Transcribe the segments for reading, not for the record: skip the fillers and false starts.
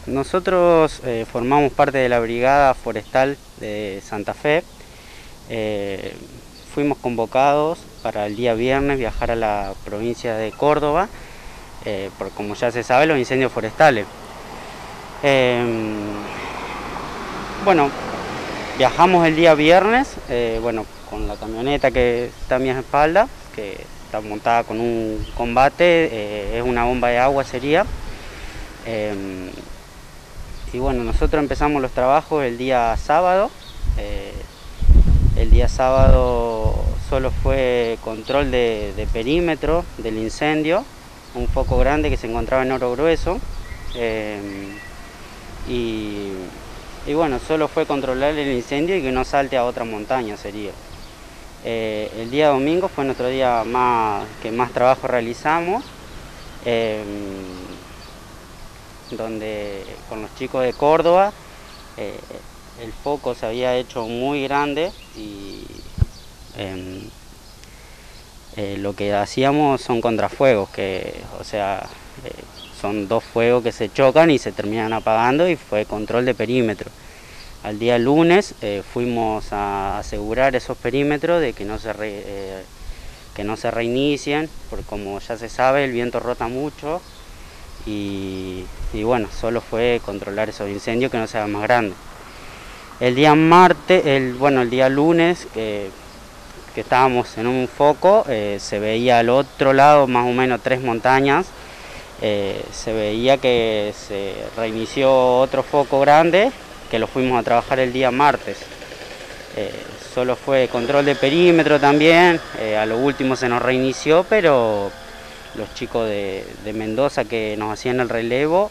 Nosotros formamos parte de la Brigada Forestal de Santa Fe. Fuimos convocados para el día viernes viajar a la provincia de Córdoba, por como ya se sabe, los incendios forestales. Bueno, viajamos el día viernes, con la camioneta que está a mi espalda, que está montada con un combate, es una bomba de agua sería. Y bueno, nosotros empezamos los trabajos el día sábado. El día sábado solo fue control de perímetro del incendio, un foco grande que se encontraba en Oro Grueso. Y bueno, solo fue controlar el incendio y que no salte a otra montaña sería. El día domingo fue nuestro día que más trabajo realizamos, donde con los chicos de Córdoba el foco se había hecho muy grande y lo que hacíamos son contrafuegos, son dos fuegos que se chocan y se terminan apagando, y fue control de perímetro. Al día lunes fuimos a asegurar esos perímetros de que no se reinicien, porque como ya se sabe el viento rota mucho y bueno, solo fue controlar esos incendios que no se hagan más grandes. El día el día lunes que estábamos en un foco, se veía al otro lado más o menos 3 montañas. Se veía que se reinició otro foco grande, que lo fuimos a trabajar el día martes. Solo fue control de perímetro también, a lo último se nos reinició, pero los chicos de Mendoza que nos hacían el relevo,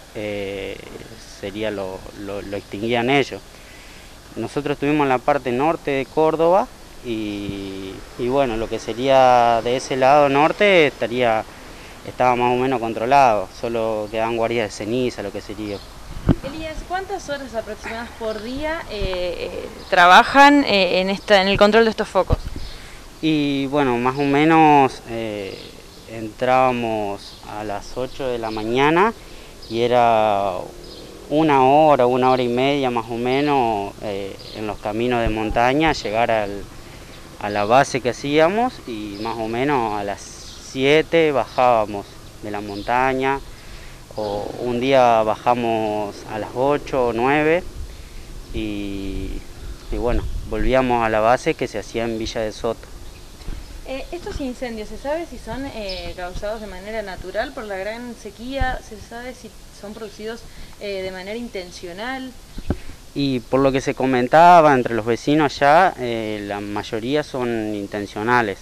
lo extinguían ellos. Nosotros estuvimos en la parte norte de Córdoba y bueno, lo que sería de ese lado norte estaba más o menos controlado, solo quedaban guardias de ceniza, lo que sería. Elías, ¿cuántas horas aproximadas por día trabajan en el control de estos focos? Y bueno, más o menos entrábamos a las 8 de la mañana y era una hora y media más o menos en los caminos de montaña, llegar a la base que hacíamos, y más o menos a las 7 bajábamos de la montaña, o un día bajamos a las 8 o 9 y bueno, volvíamos a la base que se hacía en Villa de Soto. Estos incendios, ¿se sabe si son causados de manera natural por la gran sequía? ¿Se sabe si son producidos de manera intencional? Y por lo que se comentaba entre los vecinos allá, la mayoría son intencionales.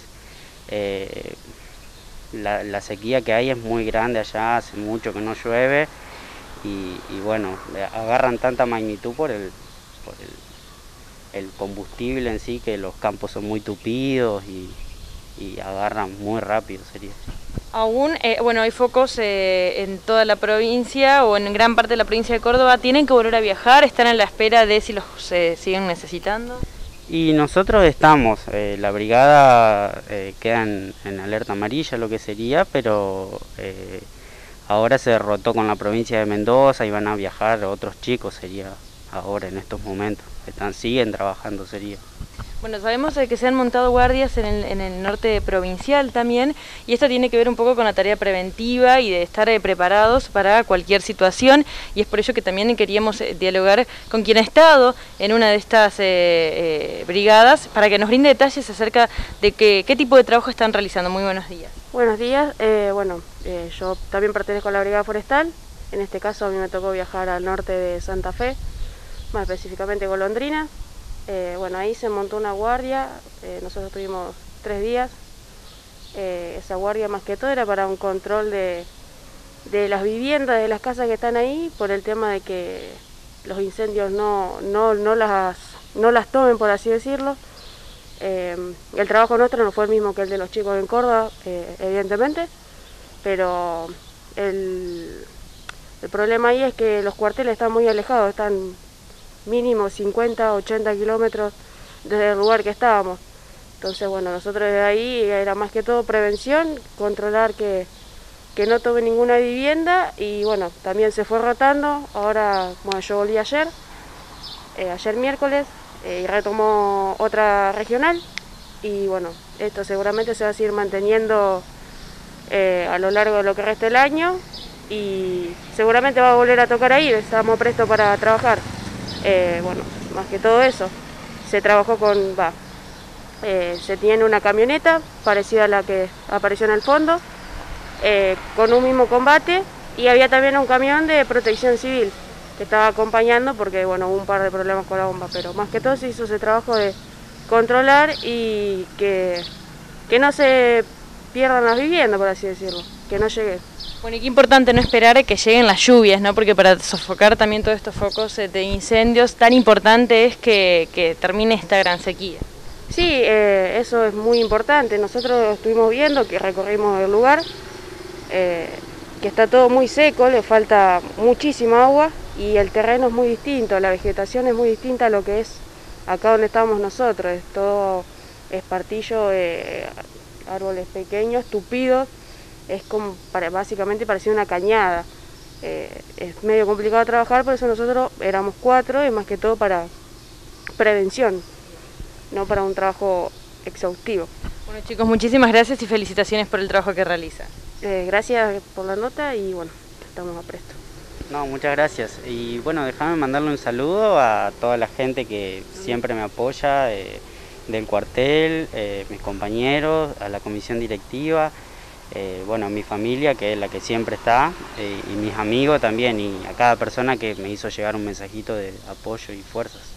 La sequía que hay es muy grande allá, hace mucho que no llueve y bueno, agarran tanta magnitud por el combustible en sí, que los campos son muy tupidos y agarran muy rápido sería. Aún, hay focos en toda la provincia o en gran parte de la provincia de Córdoba. ¿Tienen que volver a viajar? ¿Están a la espera de si los siguen necesitando? Y nosotros estamos, la brigada queda en alerta amarilla, lo que sería, pero ahora se derrotó con la provincia de Mendoza y van a viajar otros chicos, sería ahora en estos momentos. Siguen trabajando, sería. Bueno, sabemos que se han montado guardias en el norte provincial también, y esto tiene que ver un poco con la tarea preventiva y de estar preparados para cualquier situación, y es por ello que también queríamos dialogar con quien ha estado en una de estas brigadas para que nos brinde detalles acerca de qué tipo de trabajo están realizando. Muy buenos días. Buenos días, yo también pertenezco a la Brigada Forestal. En este caso a mí me tocó viajar al norte de Santa Fe, más específicamente Golondrina. Ahí se montó una guardia, nosotros tuvimos 3 días. Esa guardia más que todo era para un control de las viviendas, de las casas que están ahí, por el tema de que los incendios no las tomen, por así decirlo. El trabajo nuestro no fue el mismo que el de los chicos en Córdoba, evidentemente, pero el problema ahí es que los cuarteles están muy alejados, están mínimo 50, 80 kilómetros desde el lugar que estábamos. Entonces, nosotros desde ahí era más que todo prevención, controlar que que no tome ninguna vivienda y bueno, también se fue rotando. Ahora, bueno, yo volví ayer miércoles, y retomó otra regional y bueno, esto seguramente se va a seguir manteniendo a lo largo de lo que resta del año y seguramente va a volver a tocar ahí, estamos prestos para trabajar. Bueno, más que todo eso, se trabajó se tiene una camioneta parecida a la que apareció en el fondo, con un mismo combate, y había también un camión de protección civil que estaba acompañando porque bueno, hubo un par de problemas con la bomba, pero más que todo se hizo ese trabajo de controlar y que no se pierdan las viviendas, por así decirlo, que no llegue. Bueno, y qué importante no esperar a que lleguen las lluvias, ¿no? Porque para sofocar también todos estos focos de incendios, tan importante es que termine esta gran sequía. Sí, eso es muy importante. Nosotros estuvimos viendo, que recorrimos el lugar, que está todo muy seco, le falta muchísima agua y el terreno es muy distinto, la vegetación es muy distinta a lo que es acá donde estamos nosotros. Es todo espartillo, árboles pequeños, tupidos, es como básicamente parecía una cañada. Es medio complicado trabajar, por eso nosotros éramos 4 y más que todo para prevención, no para un trabajo exhaustivo. Bueno chicos, muchísimas gracias y felicitaciones por el trabajo que realizan. Gracias por la nota y bueno, estamos a presto. No, muchas gracias. Y bueno, déjame mandarle un saludo a toda la gente que siempre me apoya, del cuartel, mis compañeros, a la comisión directiva, bueno, a mi familia, que es la que siempre está, y mis amigos también, y a cada persona que me hizo llegar un mensajito de apoyo y fuerzas.